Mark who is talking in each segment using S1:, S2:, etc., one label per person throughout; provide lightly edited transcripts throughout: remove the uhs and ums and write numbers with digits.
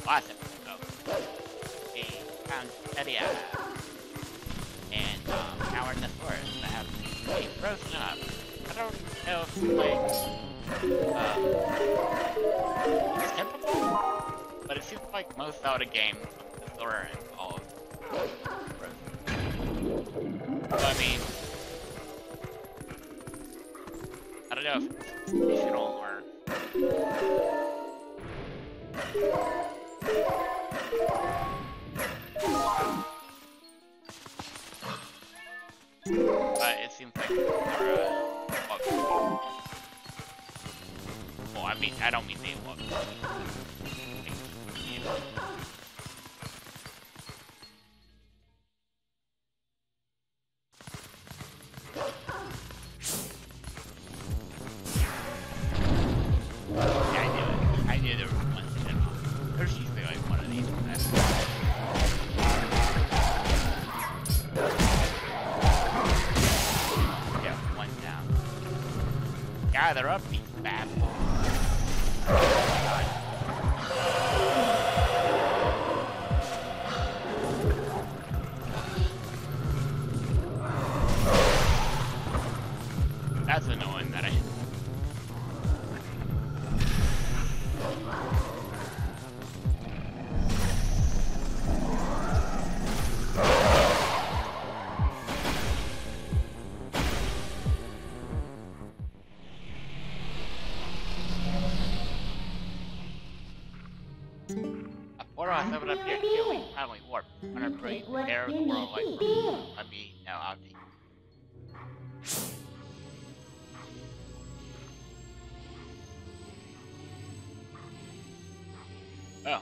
S1: last episode, we found Eddie and now we're in the forest that have been frozen up. I don't know if it's typical, but it seems like most Zelda games with the Zora involved frozen. So I mean, I don't know if it's traditional or but it seems like well, I mean, I don't mean they look. I knew there was one thing. There's usually like one of these. Yeah, one down. Gather up these bad boys. That's annoying that I... Portal has opened up here too. We can finally warp. When I breathe the air of the world like let me know how to. Oh.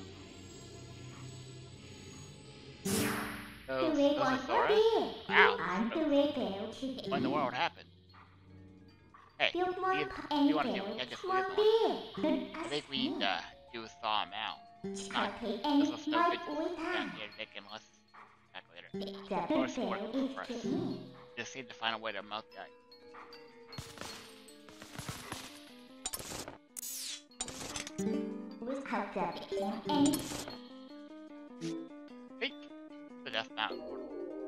S1: Those are Zora? Wow. When the world happened. Hey, you want to do it? Yeah, just leave one. I think we need to do thaw him out. Not, this was no good down here taking less calculator. Of course, it worked for us. Just need to find a way to melt that. Think the Death Mountain portal.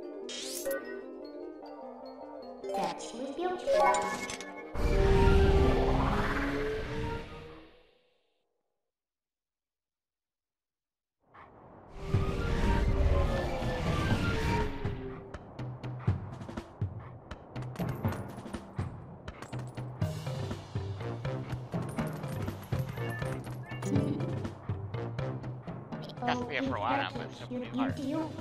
S1: Has to be here for a while now, but it's still pretty hard.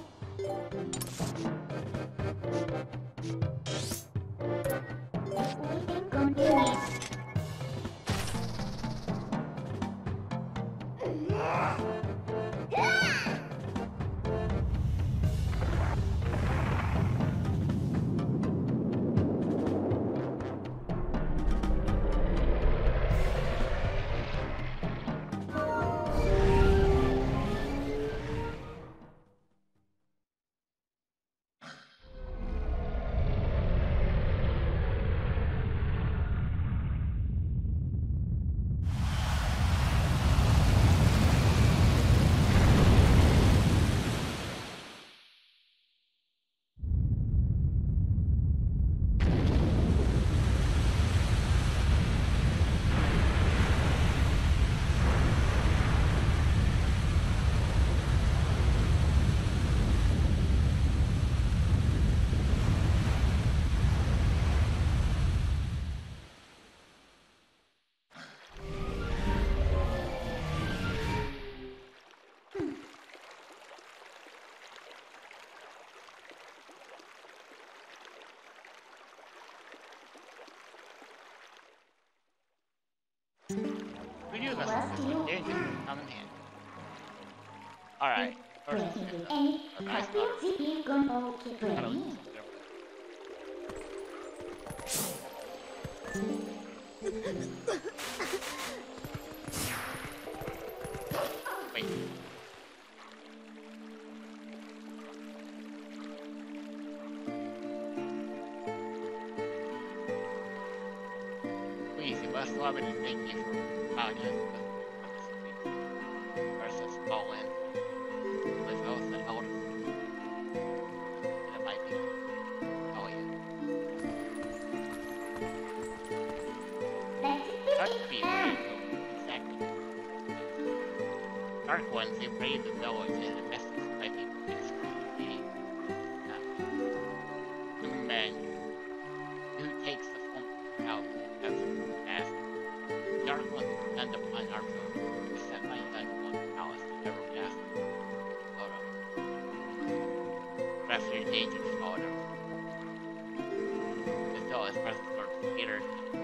S1: We knew this was dangerous. Come in hand. Alright. First, a nice daughter. Wait. Please, you must allow me to thank you for allowing us to versus all in. With both the elder. And it might be. Oh, yeah. That could be very cool. Exactly. Dark ones, they raise the village and the message by people get screwed. Young man who takes the form of the house as a mask. Dark ones depend upon our village to set my young one palace to never cast photo. Rest your dangerous photo. The still is present for theater.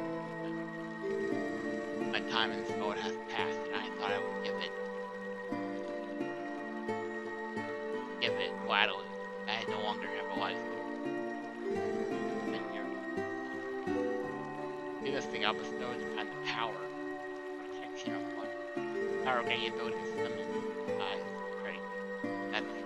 S1: My time in this mode has passed and I thought I would give it gladly. I no longer have a life. Do this thing up a stone to find the power, protection of one. Power getting ability to summon eyes. Ready. That's it.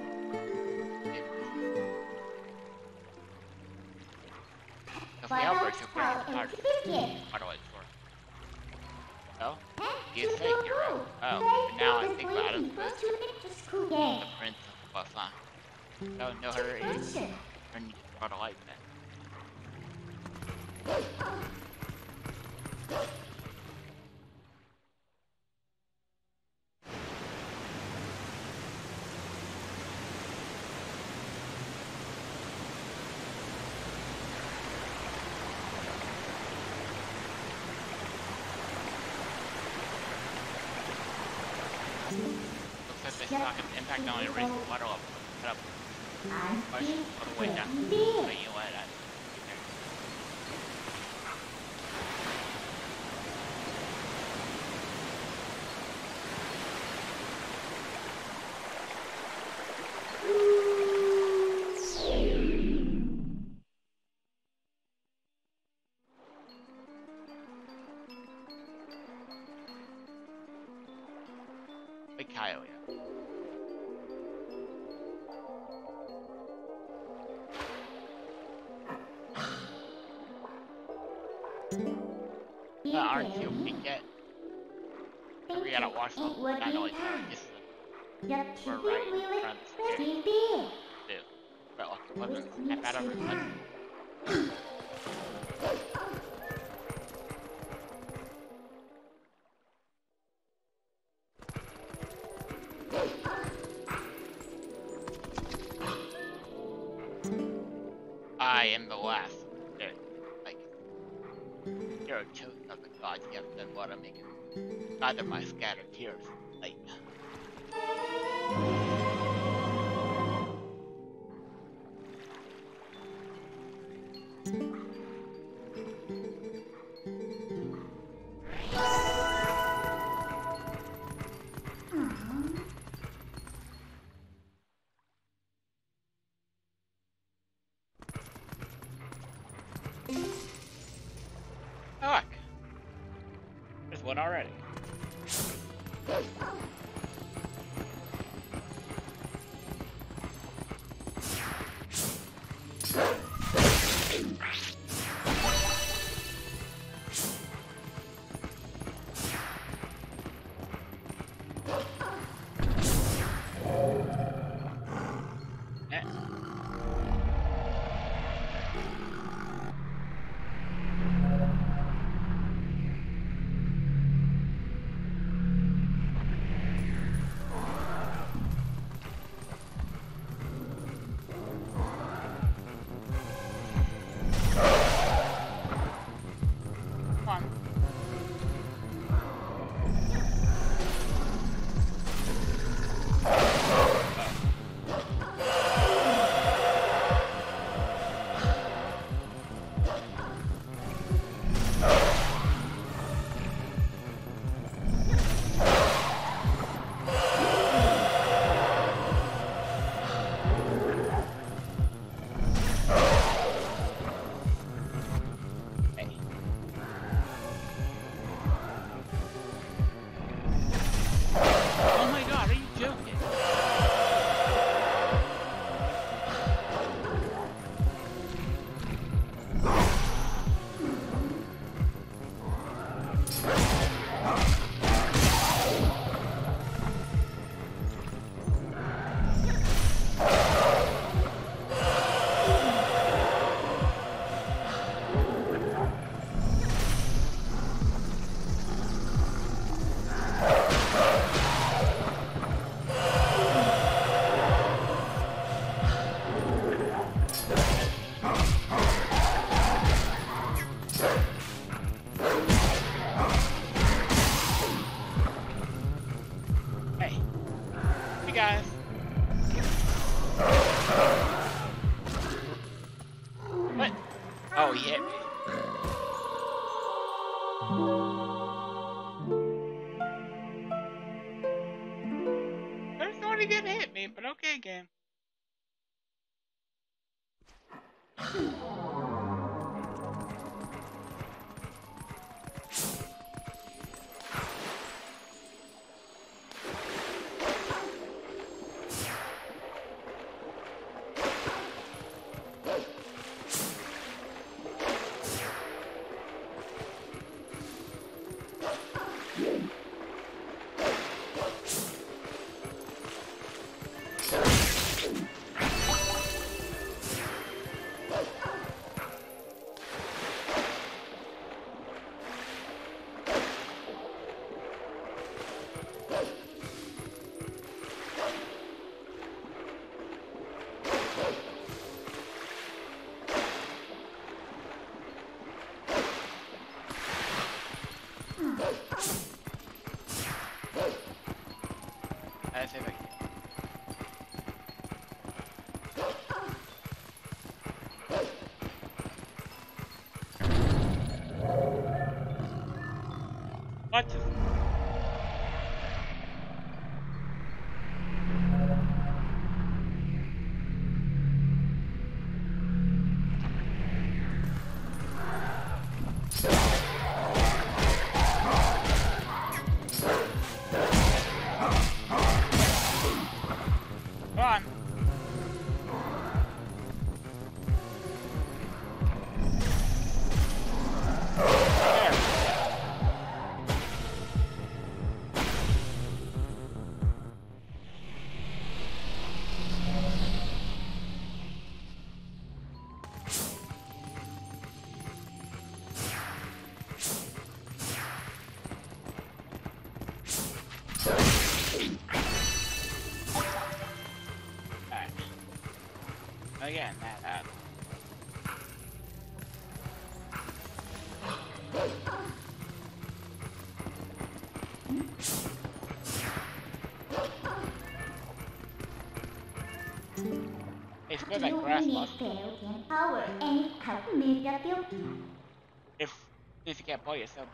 S1: If the outbreaks of great hard Twilight for. Oh? You say hero. Oh, but now I think about it. The prince of Buffon. Don't know her age. Or need to try to light that. Looks like they stock an impact not only raise the water level, but cut up push all the way down. But you let it. Big Kyle, yeah. Aren't you forget? We gotta watch the not only just we're right in front of the screen. Do. Well, weapons, snap out of her weapons. I am the last. Like, you're a chosen of the gods, you have done what I'm making. Neither my scattered tears. Like, fuck! There's one already. you guys. What? Oh, he hit me. I just thought he didn't hit me, but okay, game. Let's see if I can. What? Come on. Again, that. It's good like grass muscle. If you can't pull yourself.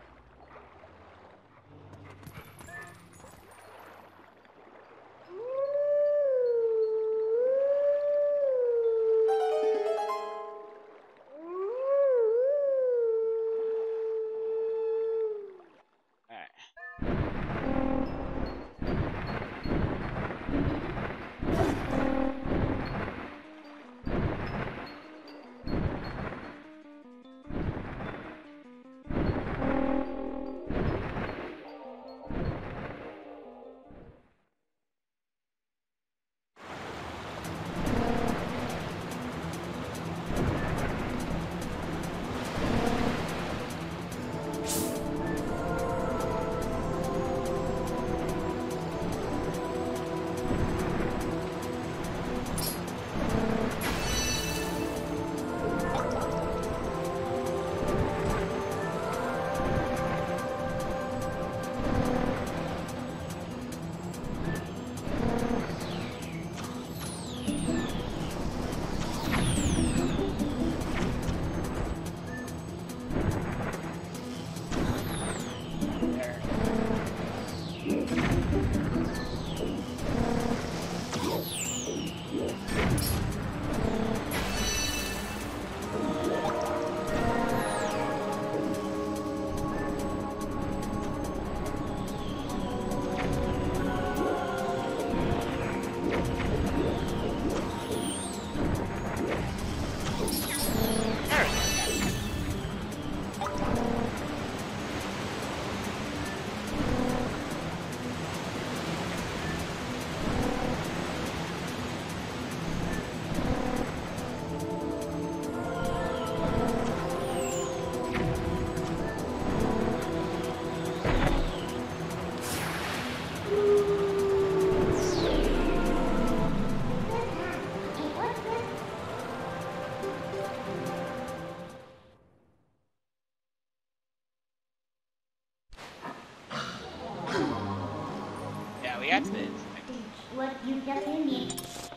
S2: what you just need.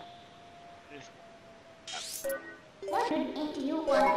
S2: What should eat you want?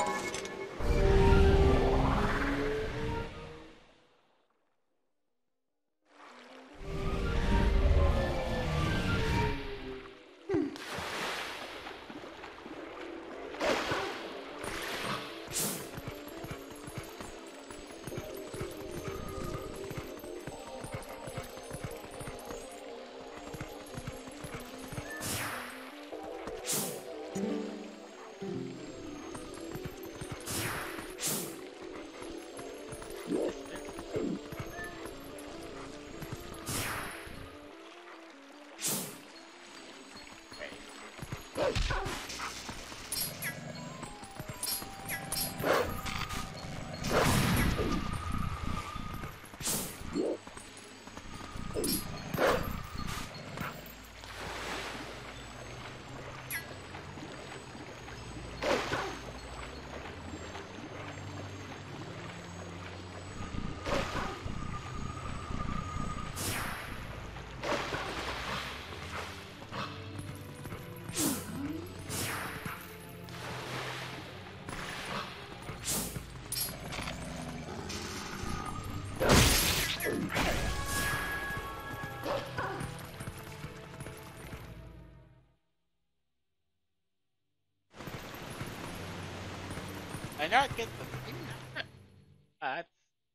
S1: I not get the thing. That's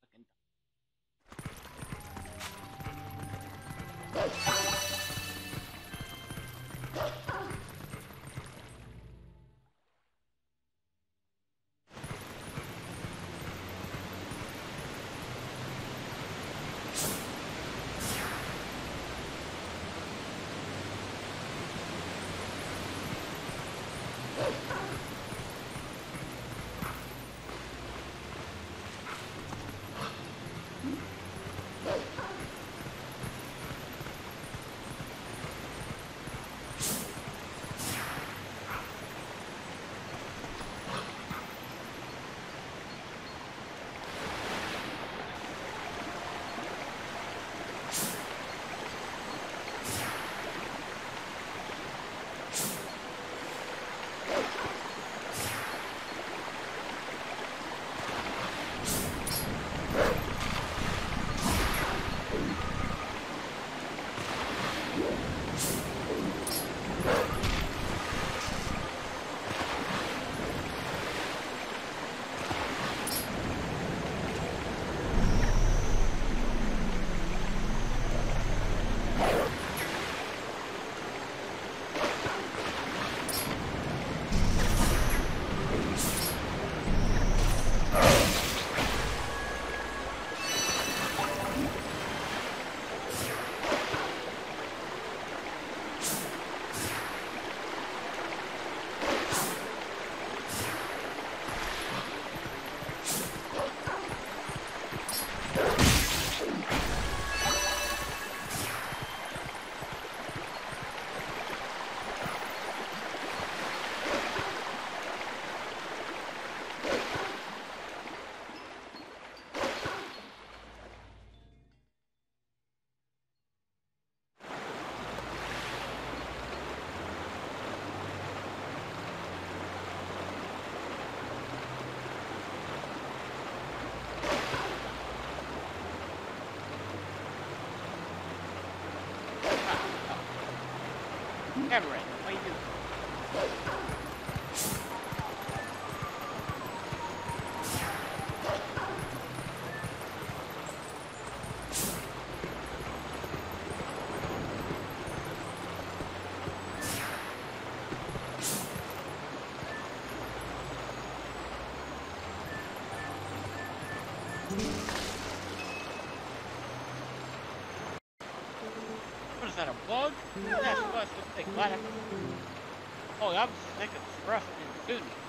S1: fucking Everett, what are you doing? What is that, a bug? That's supposed to take light. Oh, I'm sick of thrusting and shooting.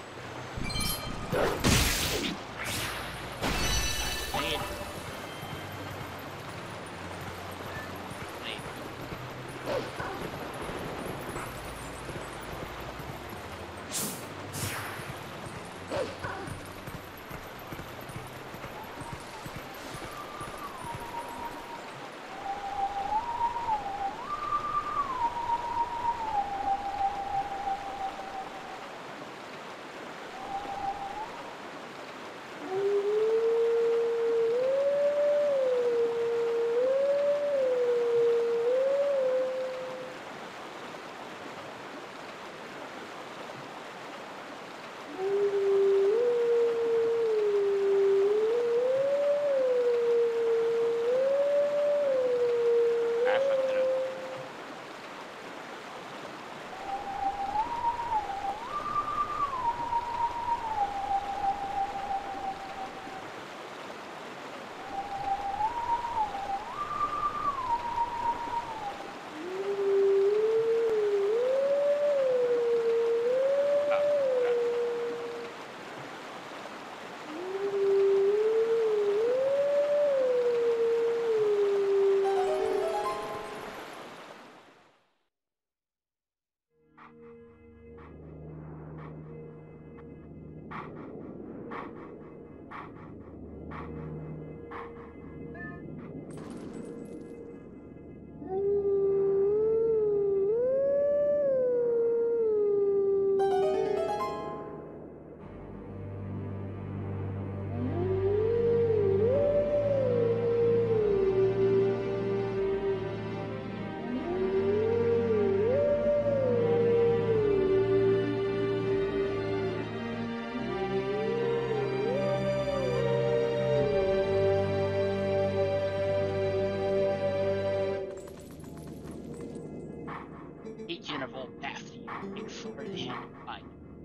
S1: Each interval past you, take sword in hand and fight.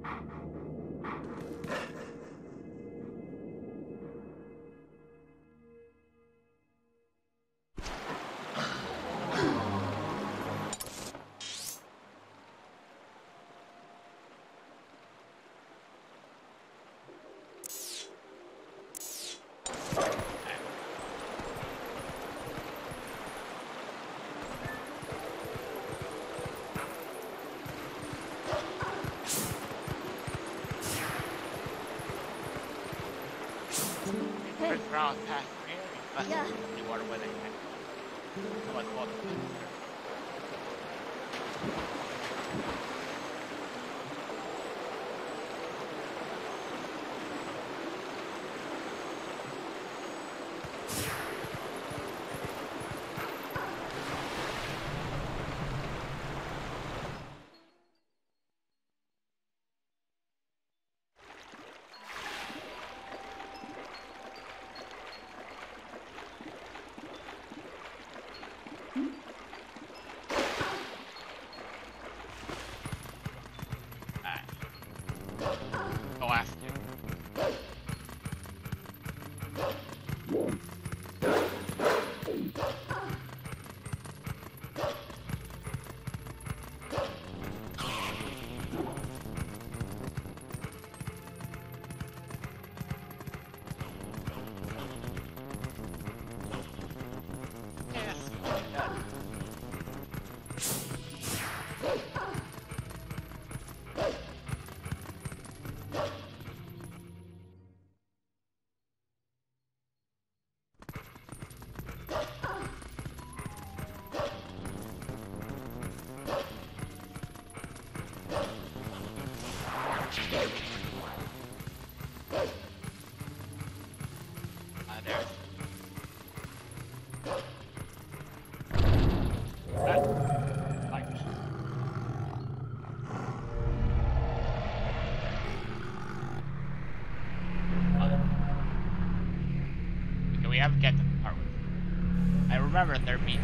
S1: Ground past here, you must the water weather act. So much water. Go ask you. We haven't get to the part with. I remember there being.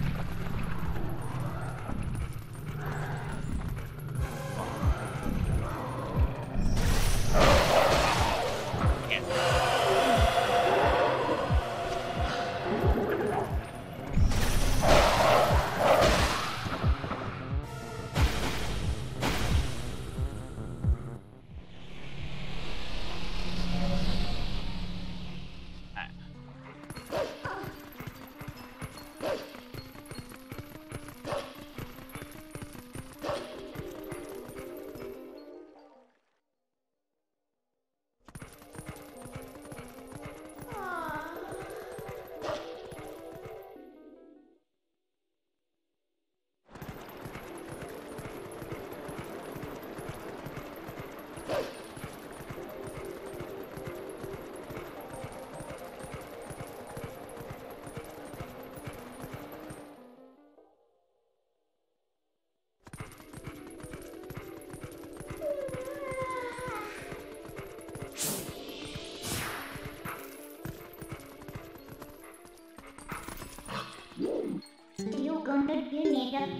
S2: You gonna do it?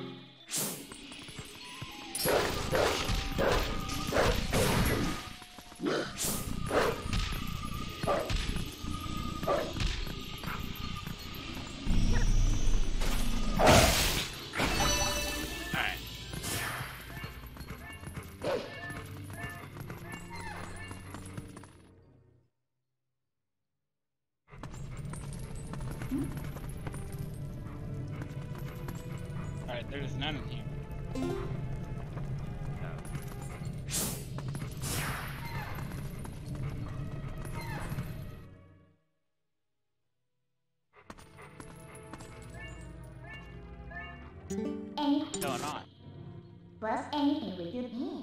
S1: Alright, there's none in here. What's going on?
S2: What's anything with you need?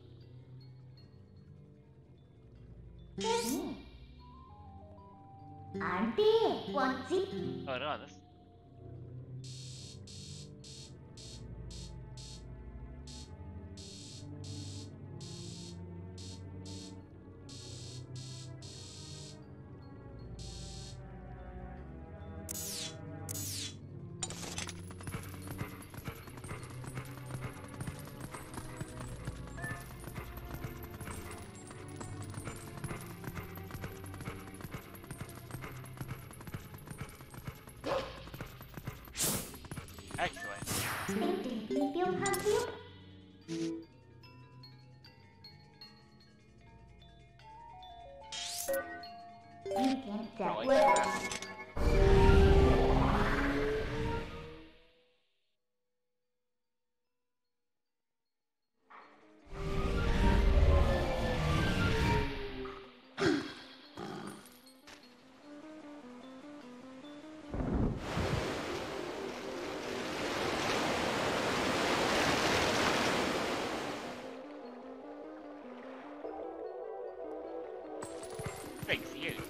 S2: I'm there. Want zip?
S1: Oh no, this.
S2: Reveal hunt you. You can step
S1: Really?
S2: with us.
S1: Thanks to you.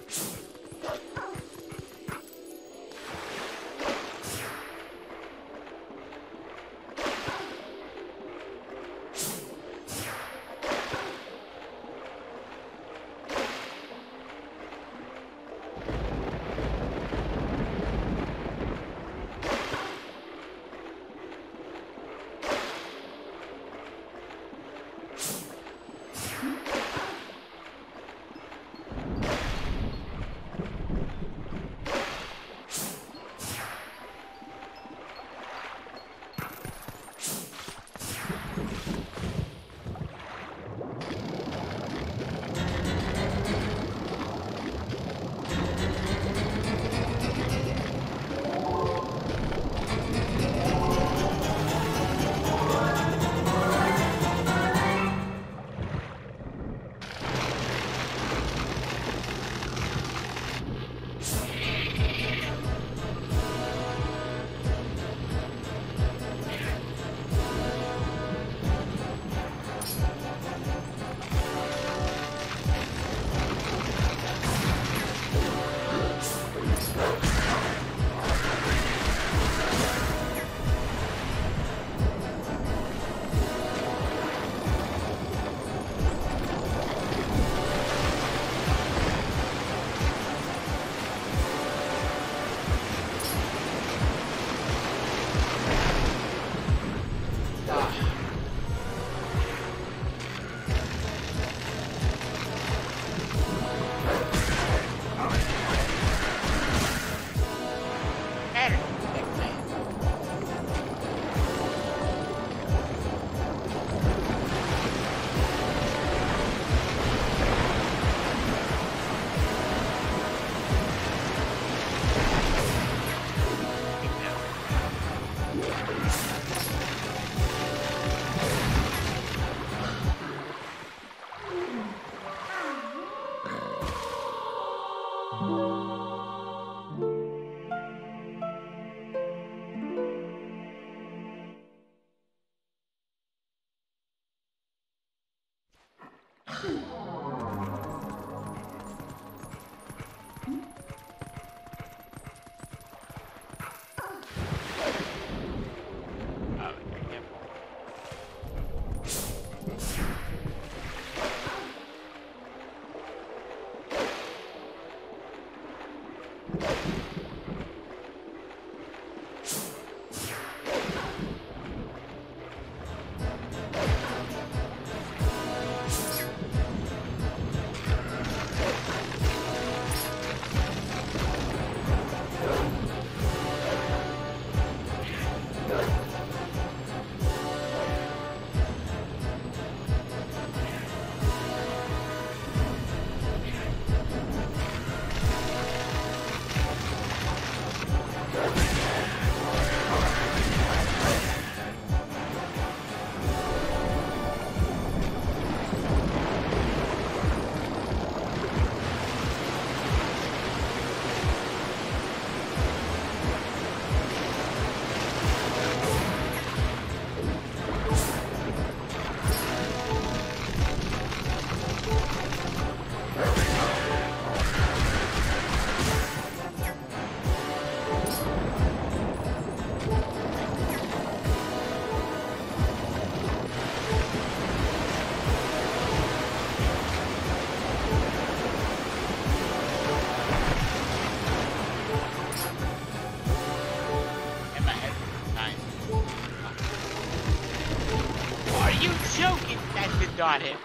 S1: Got him.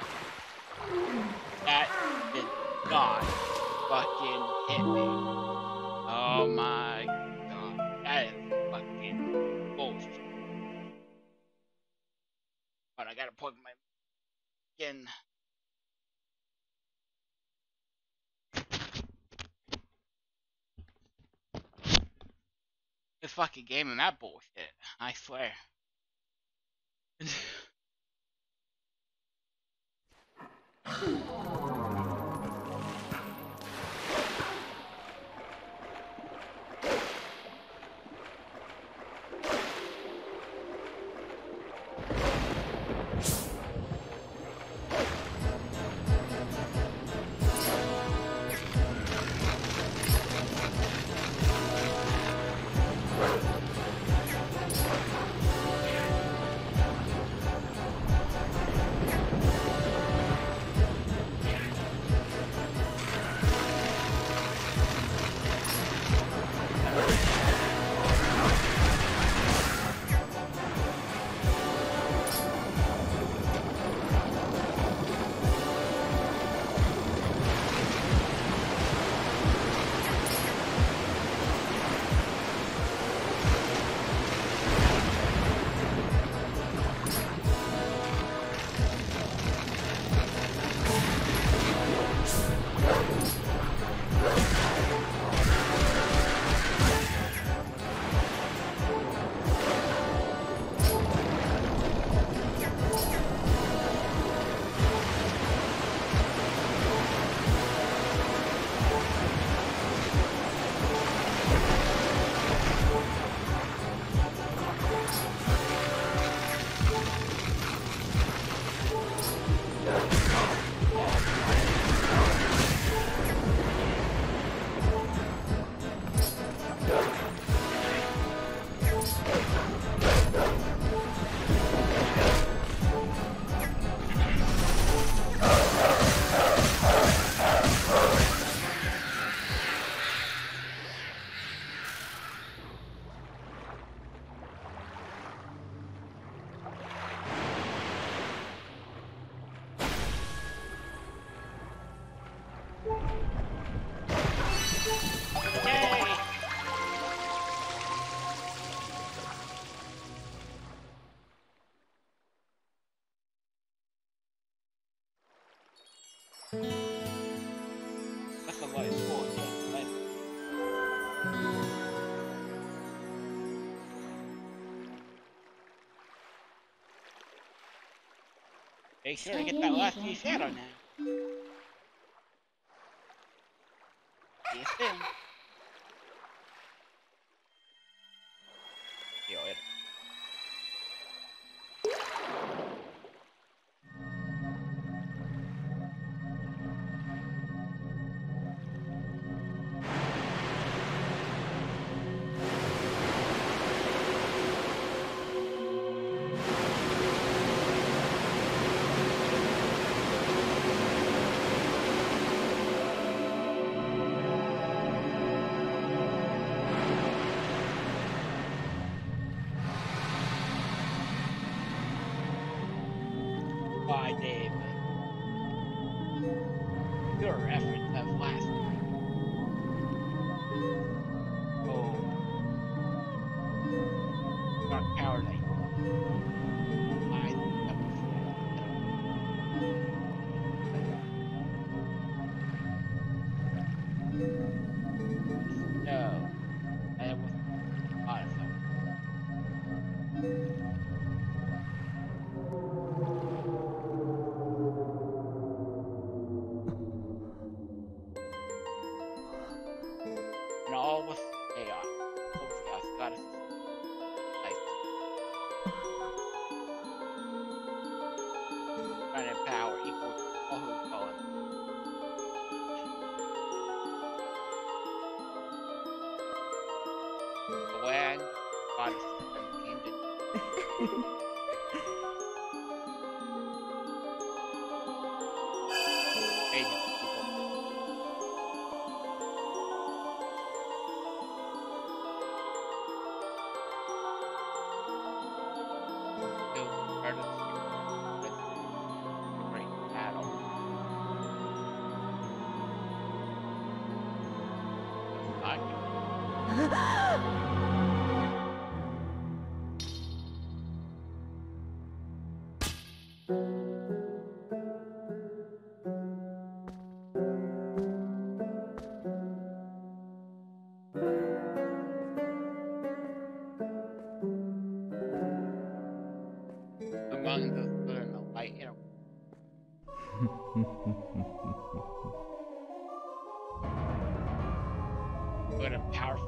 S1: That did not fucking hit me. Oh my god. That is fucking bullshit. I gotta plug my in. This fucking game and that bullshit. I swear. That's a lot of sport, yeah. Right? Make sure to get that last few shadow now. See you soon. See you later. Bye, Dave. Your efforts have lasted. Oh, not cowardly. I have no, I was honest. And all was chaos. All was chaos. Goddess. Trying to power equal to all who call it. The land, goddess, and kingdom. Agent people. Who heard of the great battle. Among those put in the light, good and powerful.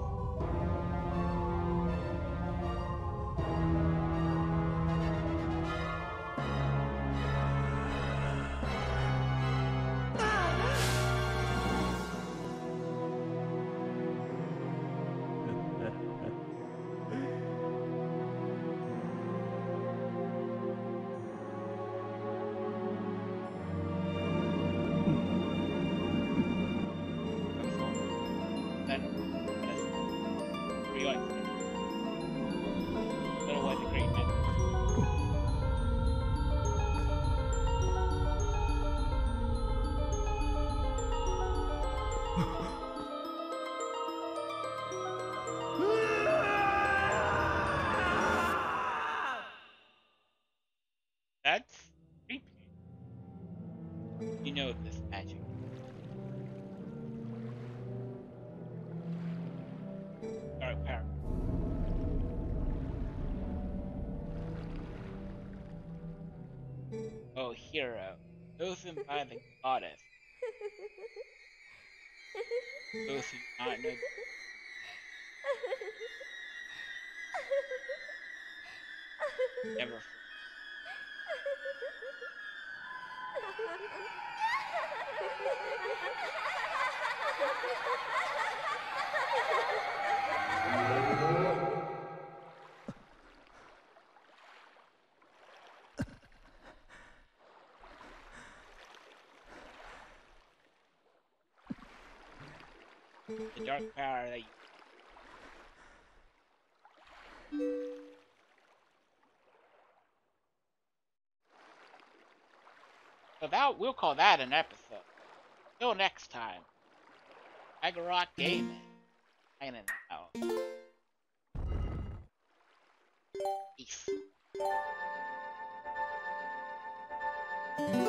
S1: Then, we like little was a great man. That's creepy. You know this magic. Dark power. Oh, hero, chosen by the goddess. Those who do not know never. The dark power that you. So that we'll call that an episode. Till next time. Agarok Gaming. Signing out. Peace.